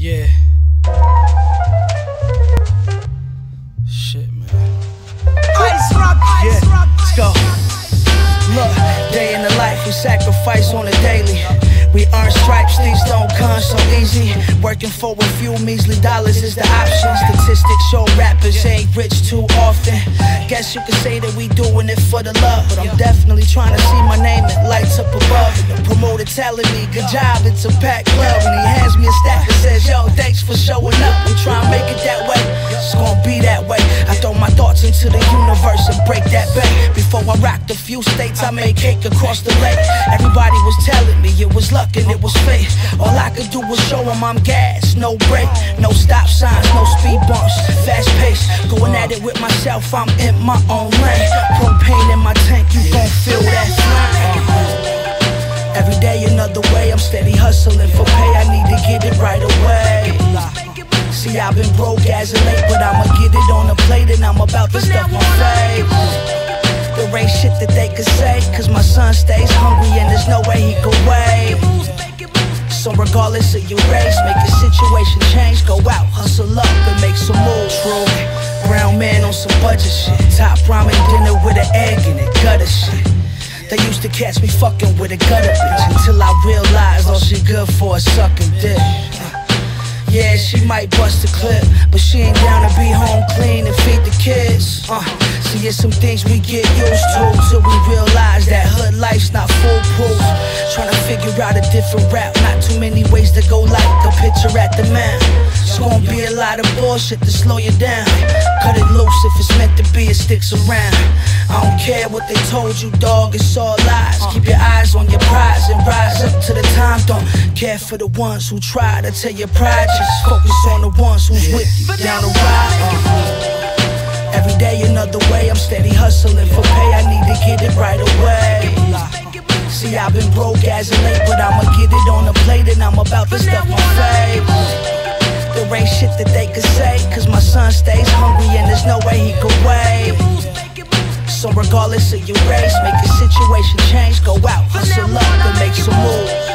Yeah. Shit, man. Ice rock, Let's go. Look, day in the life we sacrifice on a daily. We earn stripes, these don't come so easy. Working for a few measly dollars is the option. Statistics show rappers ain't rich too often. Guess you could say that we doing it for the love, but I'm definitely trying to see my name in lights up above. And the promoter telling me, good job, it's a packed club. And he hands me a stack and says, yo, thanks for showing up. I'm trying to make it that way, it's gonna be that way. I throw my thoughts into the universe and break that bank. Before I rocked a few states, I made cake across the lake. Everybody was telling me it was luck and it was fate. All I could do was show them I'm gas, no break, no stop signs, no speed bumps, fast pace. Going at it with myself, I'm in my own lane. Propane in my tank, you gon' feel that flame. Every day another way, I'm steady hustling for pay. I need to get it right away. See, I've been broke as of late, but I'ma get it on the plate and I'm about to stuff my face. There ain't shit that they could say, cause my son stays hungry and there's no way he could wait. So regardless of your race, make your situation change. Go out, hustle up and make some moves. True, brown man on some budget shit. Top ramen dinner with an egg in it, gutter shit. They used to catch me fucking with a gutter bitch, until I realized all she good for is sucking dick. Yeah, she might bust a clip, but she ain't down to be home clean and feed the kids. See, it's some things we get used to till we realize that hood life's not foolproof. Trying to figure out a different route, not too many ways to go like a picture at the mount. It's gonna be a lot of bullshit to slow you down. Cut it loose if it's meant to be, it sticks around. I don't care what they told you, dog, it's all lies. Keep your eyes on your prize and rise up to the time. Don't care for the ones who try to tell your pride. Just focus on the ones who's with you down the ride. Every day another way, I'm steady hustling for pay. I need to get it right away. See, I've been broke as of late, but I'ma get it on the plate and I'm about to stuff my face. There ain't shit that they could say, cause my son stays hungry and there's no way he could wait. So regardless of your race, make your situation change. Go out, hustle up and make some moves.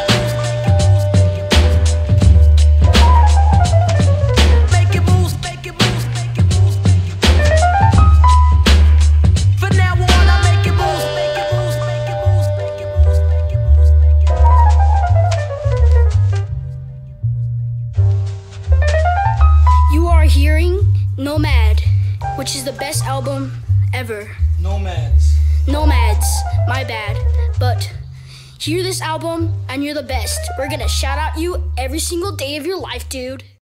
You are hearing Nomad, which is the best album ever. Nomads, My bad. But hear this album and you're the best. We're gonna shout out you every single day of your life, dude.